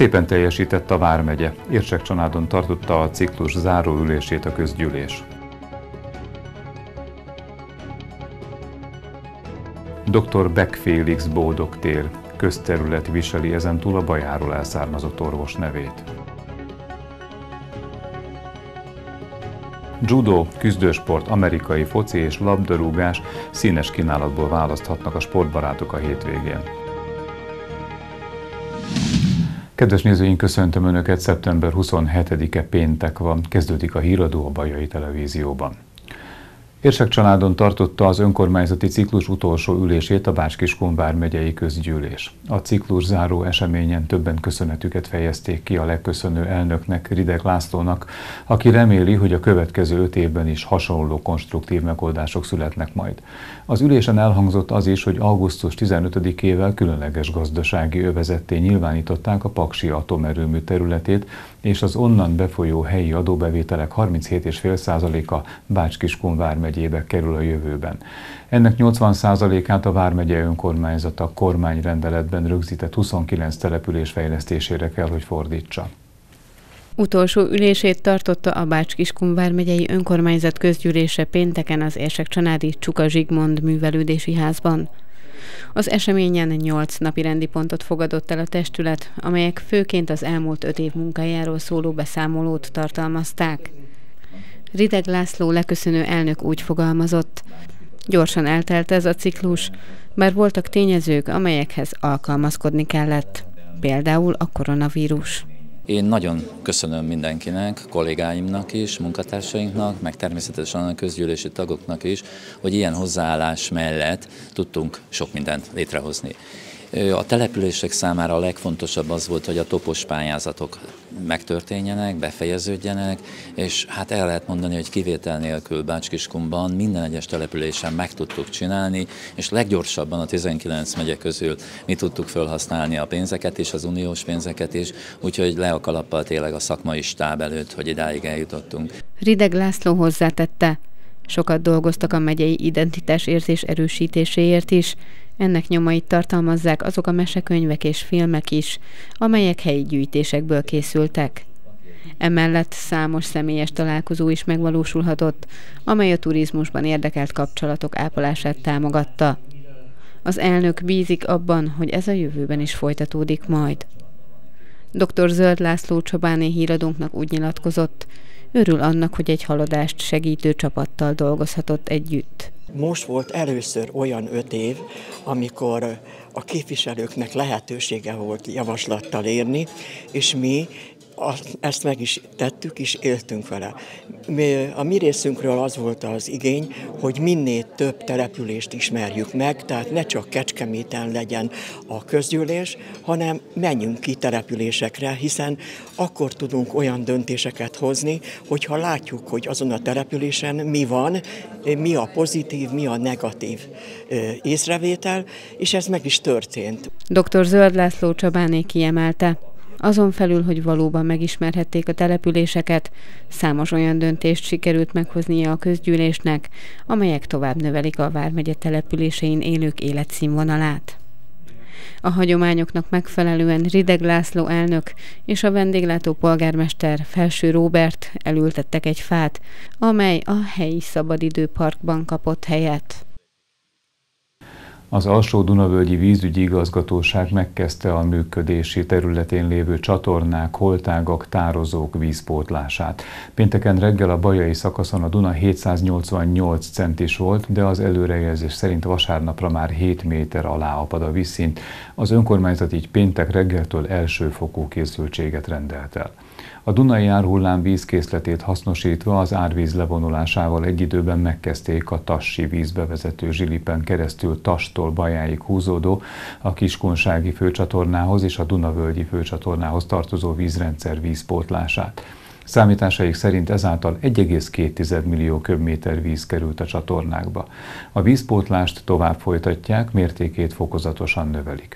Szépen teljesített a vármegye. Érsekcsanádon tartotta a ciklus záróülését a közgyűlés. Dr. Beck Félix Bódog-tér közterület viseli ezentúl a Bajáról elszármazott orvos nevét. Judo, küzdősport, amerikai foci és labdarúgás, színes kínálatból választhatnak a sportbarátok a hétvégén. Kedves nézőink, köszöntöm Önöket, szeptember 27-e péntek van, kezdődik a híradó a Bajai Televízióban. Érsekcsanádon tartotta az önkormányzati ciklus utolsó ülését a Bács-Kiskun vármegyei közgyűlés. A ciklus záró eseményen többen köszönetüket fejezték ki a legköszönő elnöknek, Rideg Lászlónak, aki reméli, hogy a következő 5 évben is hasonló konstruktív megoldások születnek majd. Az ülésen elhangzott az is, hogy augusztus 15-ével különleges gazdasági övezetté nyilvánították a Paksi atomerőmű területét, és az onnan befolyó helyi adóbevételek 37,5%-a Bács-Kiskun vármegyébe kerül a jövőben. Ennek 80%-át a vármegye önkormányzata kormányrendeletben rögzített 29 település fejlesztésére kell, hogy fordítsa. Utolsó ülését tartotta a Bács-Kiskun vármegyei önkormányzat közgyűlése pénteken az Érsekcsanádi Csuka Zsigmond művelődési házban. Az eseményen 8 napirendi pontot fogadott el a testület, amelyek főként az elmúlt 5 év munkájáról szóló beszámolót tartalmazták. Rideg László leköszönő elnök úgy fogalmazott: gyorsan eltelt ez a ciklus, bár voltak tényezők, amelyekhez alkalmazkodni kellett, például a koronavírus. Én nagyon köszönöm mindenkinek, kollégáimnak is, munkatársainknak, meg természetesen a közgyűlési tagoknak is, hogy ilyen hozzáállás mellett tudtunk sok mindent létrehozni. A települések számára a legfontosabb az volt, hogy a topos pályázatok megtörténjenek, befejeződjenek, és hát el lehet mondani, hogy kivétel nélkül Bács-Kiskunban minden egyes településen meg tudtuk csinálni, és leggyorsabban a 19 megye közül mi tudtuk felhasználni a pénzeket is, az uniós pénzeket is, úgyhogy le a kalappal tényleg a szakmai stáb előtt, hogy idáig eljutottunk. Rideg László hozzátette: sokat dolgoztak a megyei identitásérzés erősítéséért is. Ennek nyomait tartalmazzák azok a mesekönyvek és filmek is, amelyek helyi gyűjtésekből készültek. Emellett számos személyes találkozó is megvalósulhatott, amely a turizmusban érdekelt kapcsolatok ápolását támogatta. Az elnök bízik abban, hogy ez a jövőben is folytatódik majd. Dr. Zöld László Csobáné híradónknak úgy nyilatkozott: örül annak, hogy egy haladást segítő csapattal dolgozhatott együtt. Most volt először olyan 5 év, amikor a képviselőknek lehetősége volt javaslattal érni, és mi ezt meg is tettük, és éltünk vele. A mi részünkről az volt az igény, hogy minél több települést ismerjük meg, tehát ne csak Kecskeméten legyen a közgyűlés, hanem menjünk ki településekre, hiszen akkor tudunk olyan döntéseket hozni, hogyha látjuk, hogy azon a településen mi van, mi a pozitív, mi a negatív észrevétel, és ez meg is történt. Dr. Zöld László Csobáné kiemelte: azon felül, hogy valóban megismerhették a településeket, számos olyan döntést sikerült meghoznia a közgyűlésnek, amelyek tovább növelik a vármegye településein élők életszínvonalát. A hagyományoknak megfelelően Rideg László elnök és a vendéglátó polgármester Felső Róbert elültettek egy fát, amely a helyi szabadidőparkban kapott helyet. Az Alsó-Dunavölgyi Vízügyi Igazgatóság megkezdte a működési területén lévő csatornák, holtágak, tározók vízpótlását. Pénteken reggel a bajai szakaszon a Duna 788 centis volt, de az előrejelzés szerint vasárnapra már 7 méter alá apad a vízszint. Az önkormányzat így péntek reggeltől elsőfokú készültséget rendelt el. A Dunai árhullám vízkészletét hasznosítva az árvíz levonulásával egy időben megkezdték a Tassi vízbevezető zsilipen keresztül Tastól Bajáig húzódó, a Kiskunsági főcsatornához és a Dunavölgyi főcsatornához tartozó vízrendszer vízpótlását. Számításaik szerint ezáltal 1,2 millió köbméter víz került a csatornákba. A vízpótlást tovább folytatják, mértékét fokozatosan növelik.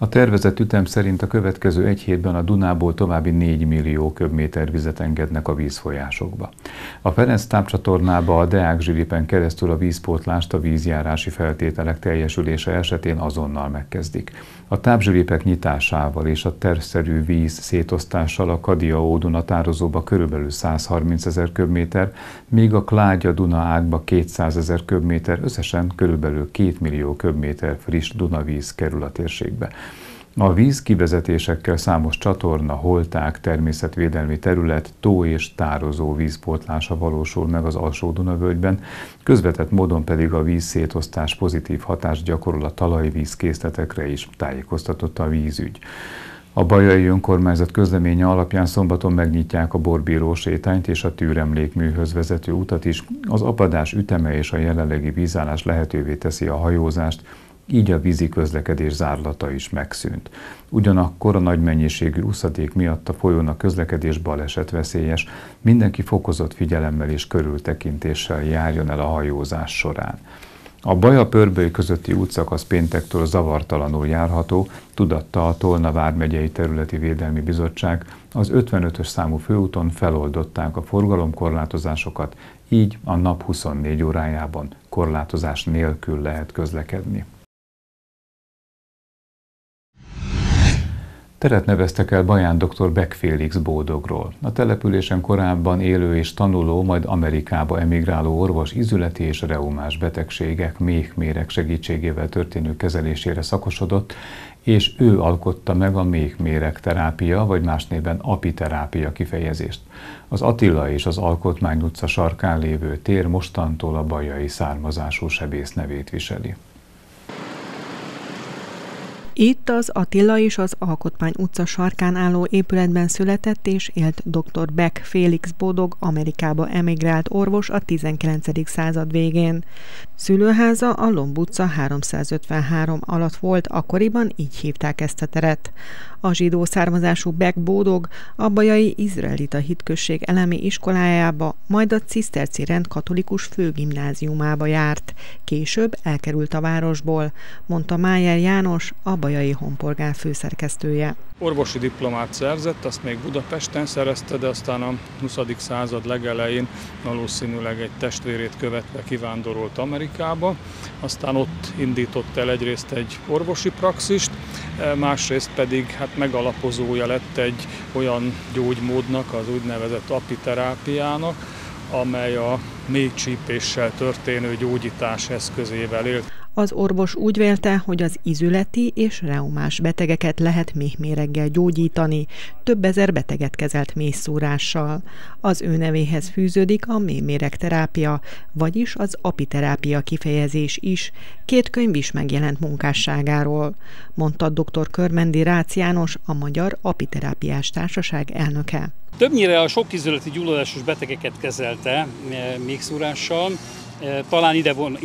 A tervezett ütem szerint a következő egy hétben a Dunából további 4 millió köbméter vizet engednek a vízfolyásokba. A Ferenc tápcsatornába a Deák zsilipen keresztül a vízpótlást a vízjárási feltételek teljesülése esetén azonnal megkezdik. A tápzsilipek nyitásával és a tervszerű víz szétosztással a Kadia-Ó-Duna tározóba körülbelül 130 000 köbméter, míg a Klágya-Duna ágba 200 000 köbméter, összesen körülbelül 2 millió köbméter friss Dunavíz kerül a térségbe. A víz kivezetésekkel számos csatorna, holták, természetvédelmi terület, tó és tározó vízpótlása valósul meg az Alsó-Dunavölgyben, közvetett módon pedig a vízszétosztás pozitív hatást gyakorol a talajvízkészletekre is, tájékoztatott a vízügy. A bajai önkormányzat közleménye alapján szombaton megnyitják a Borbíró sétányt és a tűremlékműhöz vezető utat is. Az apadás üteme és a jelenlegi vízállás lehetővé teszi a hajózást, így a vízi közlekedés zárlata is megszűnt. Ugyanakkor a nagy mennyiségű uszadék miatt a folyón a közlekedés balesetveszélyes, mindenki fokozott figyelemmel és körültekintéssel járjon el a hajózás során. A Baja-Pörböly közötti útszakasz péntektől zavartalanul járható, tudatta a Tolna vármegyei területi védelmi bizottság, az 55-ös számú főúton feloldották a forgalomkorlátozásokat, így a nap 24 órájában korlátozás nélkül lehet közlekedni. Teret neveztek el Baján dr. Beck Félix Bódogról. A településen korábban élő és tanuló, majd Amerikába emigráló orvos ízületi és reumás betegségek, méhméreg segítségével történő kezelésére szakosodott, és ő alkotta meg a méhméreg terápia, vagy más néven apiterápia kifejezést. Az Attila és az Alkotmány utca sarkán lévő tér mostantól a bajai származású sebész nevét viseli. Itt az Attila és az Alkotmány utca sarkán álló épületben született és élt dr. Beck Félix Bódog, Amerikába emigrált orvos a 19. század végén. Szülőháza a Lomb utca 353 alatt volt, akkoriban így hívták ezt a teret. A zsidó származású Beck Bódog a bajai izraelita hitközség elemi iskolájába, majd a ciszterci rend katolikus főgimnáziumába járt. Később elkerült a városból, mondta Májer János, a Bajai Honpolgár főszerkesztője. Orvosi diplomát szerzett, azt még Budapesten szerezte, de aztán a 20. század legelején valószínűleg egy testvérét követve kivándorolt Amerikába. Aztán ott indított el egyrészt egy orvosi praxist, másrészt pedig megalapozója lett egy olyan gyógymódnak, az úgynevezett apiterápiának, amely a méhcsípéssel történő gyógyítás eszközével élt. Az orvos úgy vélte, hogy az ízületi és reumás betegeket lehet méhméreggel gyógyítani, több ezer beteget kezelt méhszúrással. Az ő nevéhez fűződik a méhméregterápia, vagyis az apiterápia kifejezés is. 2 könyv is megjelent munkásságáról, mondta dr. Körmendi Rácz János, a Magyar Apiterápiás Társaság elnöke. Többnyire a sokízületi gyulladásos betegeket kezelte méhszúrással. Talán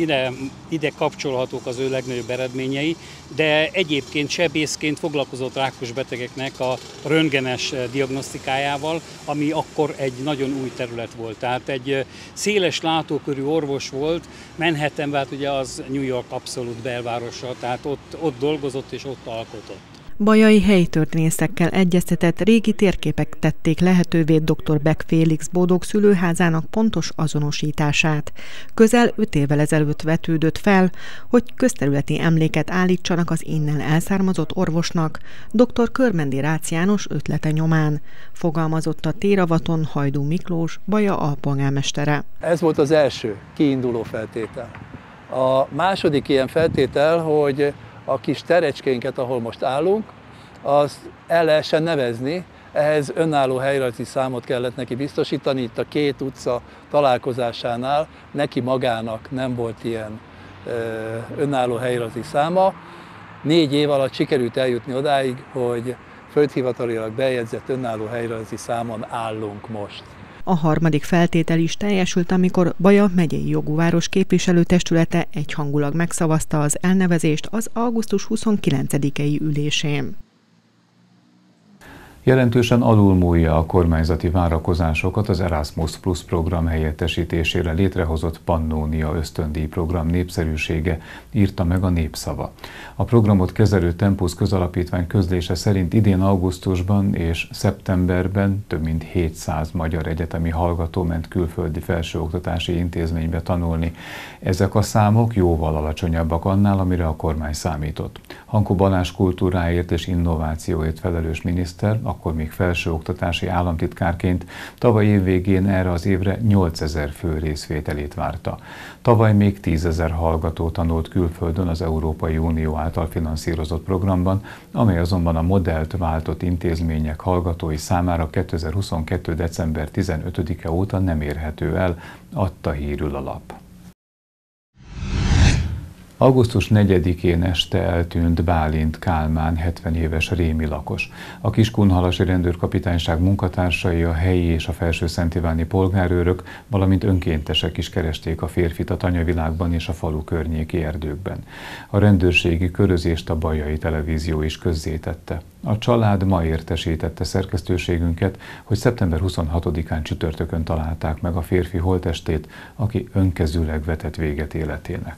ide kapcsolhatók az ő legnagyobb eredményei, de egyébként sebészként foglalkozott rákos betegeknek a röntgenes diagnosztikájával, ami akkor egy nagyon új terület volt. Tehát egy széles látókörű orvos volt, Manhattanben, ugye az New York abszolút belvárosa, tehát ott dolgozott és ott alkotott. Bajai helytörténészekkel egyeztetett, régi térképek tették lehetővé dr. Beck Félix Bódog szülőházának pontos azonosítását. Közel 5 évvel ezelőtt vetődött fel, hogy közterületi emléket állítsanak az innen elszármazott orvosnak, dr. Körmendi Rácz János ötlete nyomán, fogalmazott a téravaton Hajdú Miklós, Baja alpolgármestere. Ez volt az első kiinduló feltétel. A második ilyen feltétel, hogy a kis terecskénket, ahol most állunk, azt el lehessen nevezni, ehhez önálló helyrajzi számot kellett neki biztosítani. Itt a 2 utca találkozásánál neki magának nem volt ilyen önálló helyrajzi száma. 4 év alatt sikerült eljutni odáig, hogy földhivatalilag bejegyzett önálló helyrajzi számon állunk most. A harmadik feltétel is teljesült, amikor Baja megyei jogú város képviselőtestülete egyhangulag megszavazta az elnevezést az augusztus 29-i ülésén. Jelentősen alulmúlja a kormányzati várakozásokat az Erasmus Plus program helyettesítésére létrehozott Pannónia ösztöndíj program népszerűsége, írta meg a Népszava. A programot kezelő Tempus közalapítvány közlése szerint idén augusztusban és szeptemberben több mint 700 magyar egyetemi hallgató ment külföldi felsőoktatási intézménybe tanulni. Ezek a számok jóval alacsonyabbak annál, amire a kormány számított. Hankó Balázs kultúráért és innovációért felelős miniszter, akkor még felsőoktatási államtitkárként tavaly év végén erre az évre 8000 fő részvételét várta. Tavaly még 10 000 hallgató tanult külföldön az Európai Unió által finanszírozott programban, amely azonban a modellt váltott intézmények hallgatói számára 2022. december 15-e óta nem érhető el, adta hírül a lap. Augusztus 4-én este eltűnt Bálint Kálmán, 70 éves rémi lakos. A Kiskunhalasi rendőrkapitányság munkatársai, a helyi és a felsőszentiváni polgárőrök, valamint önkéntesek is keresték a férfit a tanyavilágban és a falu környéki erdőkben. A rendőrségi körözést a Bajai Televízió is közzétette. A család ma értesítette szerkesztőségünket, hogy szeptember 26-án csütörtökön találták meg a férfi holttestét, aki önkezűleg vetett véget életének.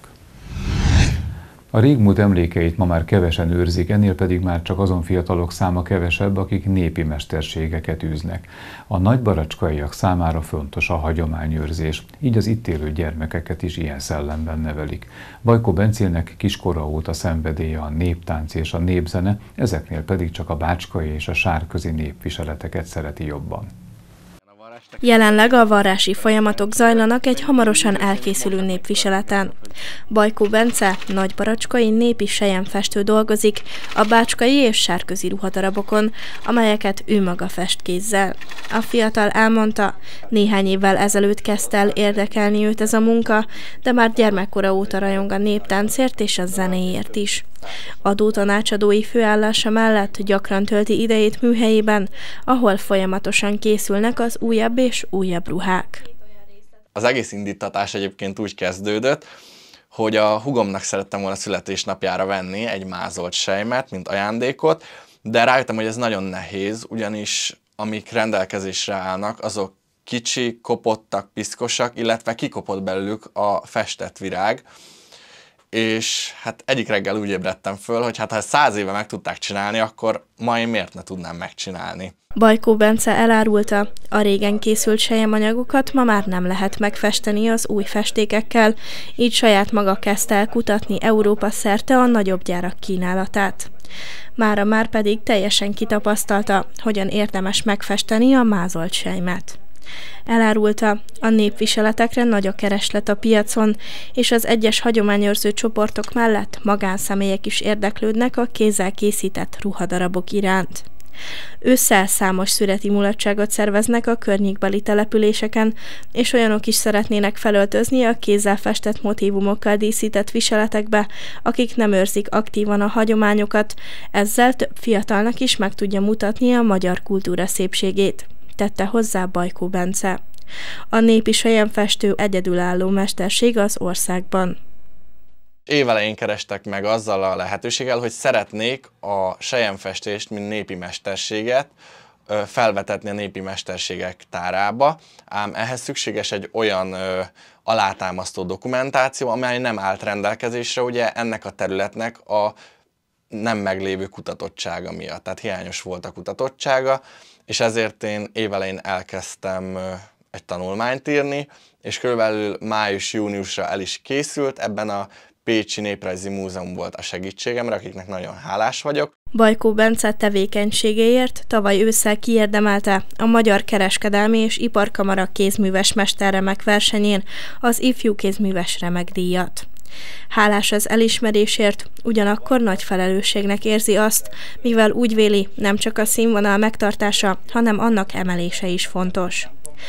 A régmúlt emlékeit ma már kevesen őrzik, ennél pedig már csak azon fiatalok száma kevesebb, akik népi mesterségeket űznek. A nagybaracskaiak számára fontos a hagyományőrzés, így az itt élő gyermekeket is ilyen szellemben nevelik. Bajkó Bencének kiskora óta szenvedélye a néptánc és a népzene, ezeknél pedig csak a bácskai és a sárközi népviseleteket szereti jobban. Jelenleg a varrási folyamatok zajlanak egy hamarosan elkészülő népviseleten. Bajkó Bence nagybaracskai népi selyemfestő dolgozik a bácskai és sárközi ruhadarabokon, amelyeket ő maga fest kézzel. A fiatal elmondta, néhány évvel ezelőtt kezdte el érdekelni őt ez a munka, de már gyermekkora óta rajong a néptáncért és a zenéért is. Adótanácsadói főállása mellett gyakran tölti idejét műhelyében, ahol folyamatosan készülnek az újabb és újabb ruhák. Az egész indítatás egyébként úgy kezdődött, hogy a húgomnak szerettem volna születésnapjára venni egy mázolt selymet, mint ajándékot, de rájöttem, hogy ez nagyon nehéz, ugyanis amik rendelkezésre állnak, azok kicsi, kopottak, piszkosak, illetve kikopott belőlük a festett virág. És hát egyik reggel úgy ébredtem föl, hogy hát ha 100 éve meg tudták csinálni, akkor ma én miért ne tudnám megcsinálni. Bajkó Bence elárulta, a régen készült selyemanyagokat ma már nem lehet megfesteni az új festékekkel, így saját maga kezdte el kutatni Európa szerte a nagyobb gyárak kínálatát. Mára már pedig teljesen kitapasztalta, hogyan érdemes megfesteni a mázolt selymet. Elárulta, a népviseletekre nagy a kereslet a piacon, és az egyes hagyományőrző csoportok mellett magánszemélyek is érdeklődnek a kézzel készített ruhadarabok iránt. Ősszel számos szüreti mulatságot szerveznek a környékbeli településeken, és olyanok is szeretnének felöltözni a kézzel festett motívumokkal díszített viseletekbe, akik nem őrzik aktívan a hagyományokat, ezzel több fiatalnak is meg tudja mutatni a magyar kultúra szépségét, tette hozzá Bajkó Bence. A népi selyemfestő egyedülálló mesterség az országban. Évelején kerestek meg azzal a lehetőséggel, hogy szeretnék a selyemfestést, mint népi mesterséget felvetetni a népi mesterségek tárába, ám ehhez szükséges egy olyan alátámasztó dokumentáció, amely nem állt rendelkezésre, ugye ennek a területnek a nem meglévő kutatottsága miatt, tehát hiányos volt a kutatottsága, és ezért én évelején elkezdtem egy tanulmányt írni, és körülbelül május-júniusra el is készült, ebben a Pécsi Néprajzi Múzeum volt a segítségemre, akiknek nagyon hálás vagyok. Bajkó Bence tevékenységéért tavaly ősszel kiérdemelte a Magyar Kereskedelmi és Iparkamara kézműves mesterremek versenyén az ifjú kézműves remekdíjat. Hálás az elismerésért, ugyanakkor nagy felelősségnek érzi azt, mivel úgy véli, nem csak a színvonal megtartása, hanem annak emelése is fontos.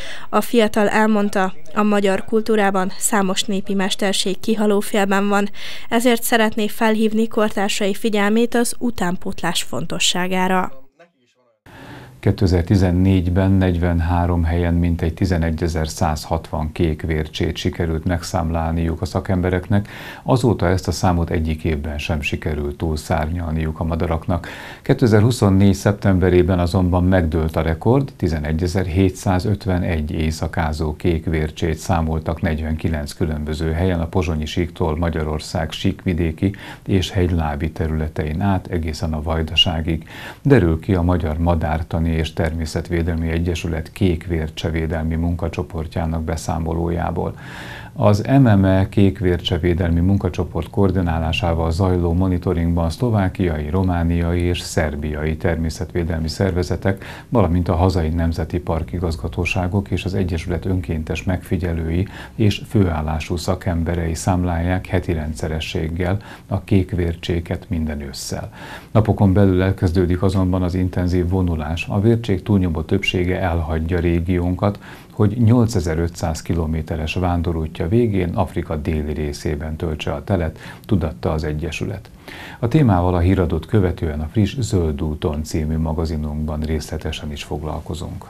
A fiatal elmondta, a magyar kultúrában számos népi mesterség kihalófélben van, ezért szeretné felhívni kortársai figyelmét az utánpótlás fontosságára. 2014-ben 43 helyen mintegy 11.160 kék vércsét sikerült megszámlálniuk a szakembereknek, azóta ezt a számot egyik évben sem sikerült túlszárnyalniuk a madaraknak. 2024. szeptemberében azonban megdőlt a rekord, 11.751 éjszakázó kék vércsét számoltak 49 különböző helyen a Pozsonyi síktól Magyarország síkvidéki és hegylábi területein át egészen a Vajdaságig. Derül ki a Magyar Madártani és Természetvédelmi Egyesület kékvércsevédelmi munkacsoportjának beszámolójából. Az MME kékvércsevédelmi munkacsoport koordinálásával zajló monitoringban szlovákiai, romániai és szerbiai természetvédelmi szervezetek, valamint a hazai nemzeti parkigazgatóságok és az Egyesület önkéntes megfigyelői és főállású szakemberei számlálják heti rendszerességgel a kékvércséket minden ősszel. Napokon belül elkezdődik azonban az intenzív vonulás. A vércsék túlnyomó többsége elhagyja régiónkat, hogy 8500 kilométeres vándorútja végén Afrika déli részében töltse a telet, tudatta az Egyesület. A témával a híradót követően a friss Zöld úton című magazinunkban részletesen is foglalkozunk.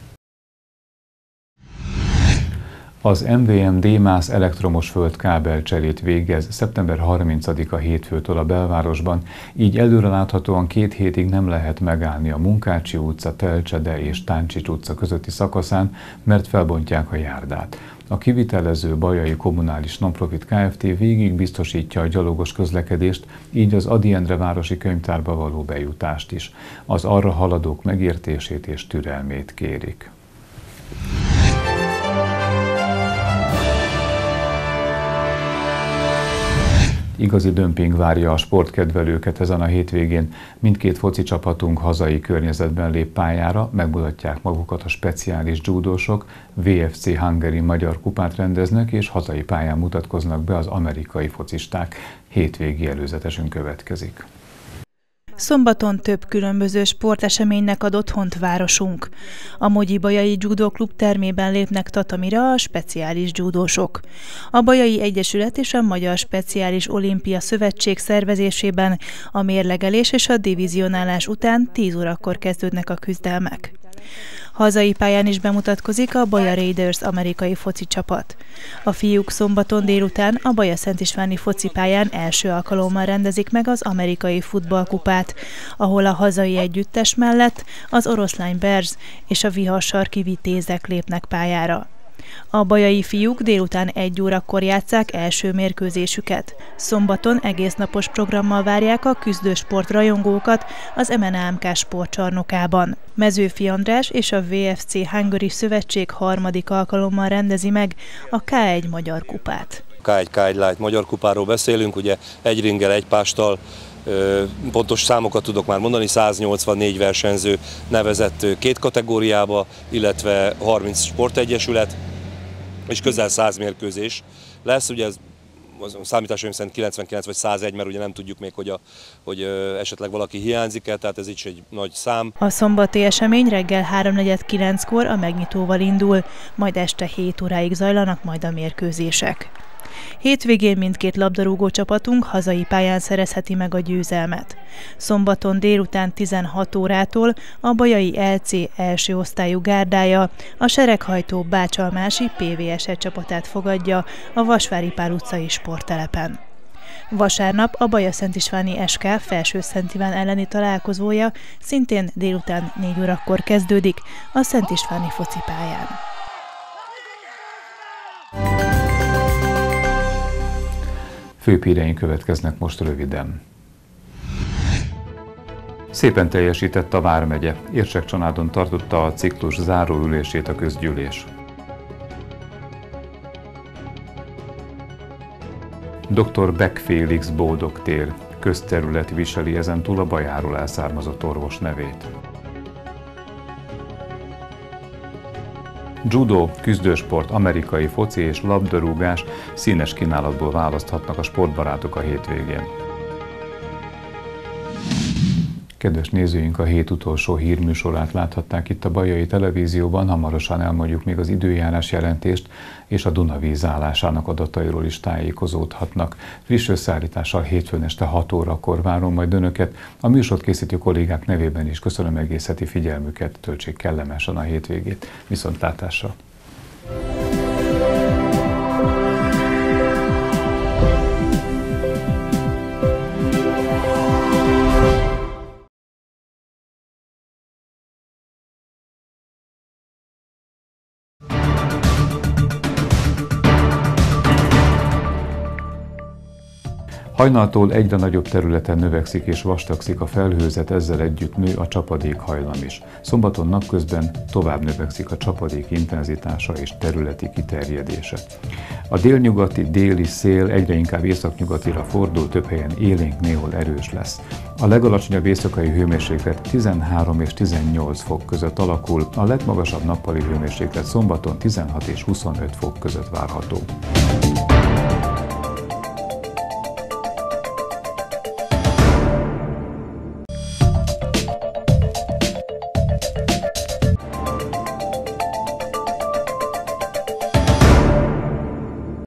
Az MVM Démász elektromos földkábelcserét végez szeptember 30-a hétfőtől a belvárosban, így előreláthatóan 2 hétig nem lehet megállni a Munkácsi utca, Telcsede és Táncsics utca közötti szakaszán, mert felbontják a járdát. A kivitelező Bajai Kommunális Nonprofit Kft. Végig biztosítja a gyalogos közlekedést, így az Ady Endre városi könyvtárba való bejutást is. Az arra haladók megértését és türelmét kérik. Igazi dömping várja a sportkedvelőket ezen a hétvégén. Mindkét foci csapatunk hazai környezetben lép pályára, megmutatják magukat a speciális judósok, VFC Hungary magyar kupát rendeznek, és hazai pályán mutatkoznak be az amerikai focisták. Hétvégi előzetesünk következik. Szombaton több különböző sporteseménynek ad otthont városunk. A Mogyi Bajai Judo Klub termében lépnek tatamira a speciális judósok. A Bajai Egyesület és a Magyar Speciális Olimpia Szövetség szervezésében a mérlegelés és a divizionálás után 10 órakor kezdődnek a küzdelmek. Hazai pályán is bemutatkozik a Baja Raiders amerikai foci csapat. A fiúk szombaton délután a Baja Szent Istváni focipályán első alkalommal rendezik meg az amerikai futballkupát, ahol a hazai együttes mellett az Oroszlány Bears és a Viharsarki Vitézek lépnek pályára. A bajai fiúk délután 1 órakor játsszák első mérkőzésüket. Szombaton egésznapos programmal várják a küzdősport rajongókat az MNAMK sportcsarnokában. Mezőfi András és a VFC Hungary Szövetség harmadik alkalommal rendezi meg a K1 Magyar Kupát. K1 Light Magyar Kupáról beszélünk, ugye egy ringgel, egy pásttal, pontos számokat tudok már mondani, 184 versenyző nevezett 2 kategóriába, illetve 30 sportegyesület, és közel 100 mérkőzés lesz. Ugye ez a számításaim szerint 99 vagy 101, mert ugye nem tudjuk még, hogy esetleg valaki hiányzik-e, tehát ez is egy nagy szám. A szombati esemény reggel 3:49-kor a megnyitóval indul, majd este 7 óráig zajlanak majd a mérkőzések. Hétvégén mindkét labdarúgó csapatunk hazai pályán szerezheti meg a győzelmet. Szombaton délután 16 órától a Bajai LC első osztályú gárdája a sereghajtó Bácsalmási PVS-e csapatát fogadja a Vasvári Pál utcai sporttelepen. Vasárnap a Baja Szent Istváni SK Felső Szent Iván elleni találkozója szintén délután 4 órakor kezdődik a Szent Istváni focipályán. Főbb híreink következnek most röviden. Szépen teljesített a vármegye. Érsekcsanádon tartotta a ciklus záróülését a közgyűlés. Dr. Beck Félix Boldog tér. Közterület viseli ezentúl a Bajáról elszármazott orvos nevét. Judo, küzdősport, amerikai foci és labdarúgás színes kínálatból választhatnak a sportbarátok a hétvégén. Kedves nézőink, a hét utolsó hírműsorát láthatták itt a Bajai Televízióban, hamarosan elmondjuk még az időjárás jelentést, és a Dunavíz állásának adatairól is tájékozódhatnak. Friss összeállítással hétfőn este 6 órakor várom majd önöket. A műsort készítő kollégák nevében is köszönöm egész heti figyelmüket, töltsék kellemesen a hétvégét. Viszontlátásra! Hajnaltól egyre nagyobb területen növekszik és vastagszik a felhőzet, ezzel együtt nő a csapadék hajlam is. Szombaton napközben tovább növekszik a csapadék intenzitása és területi kiterjedése. A délnyugati, déli szél egyre inkább északnyugatira fordul, több helyen élénk, néhol erős lesz. A legalacsonyabb éjszakai hőmérséklet 13 és 18 fok között alakul, a legmagasabb nappali hőmérséklet szombaton 16 és 25 fok között várható.